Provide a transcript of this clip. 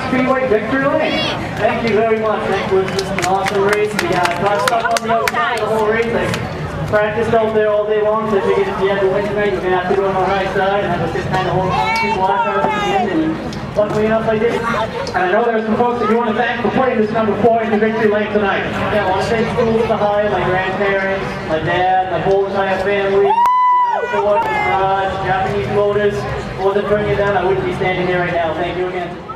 Speedway Victory Lane. Thank you very much. Thank you. It was just an awesome race. We got stuck on the outside the whole race. I practiced out there all day long, so if you had to win tonight, you're going to have to go on the right side, and I was just kind of holding on to people at the end, and luckily enough I did. And I know there's some folks that you want to thank for playing this number 4 in the Victory Lane tonight. Yeah, I want to thank Schools to High, my grandparents, my dad, my whole entire family, Ford, Garage, Japanese Motors. If it wasn't for any of them, I wouldn't be standing here right now. Thank you again.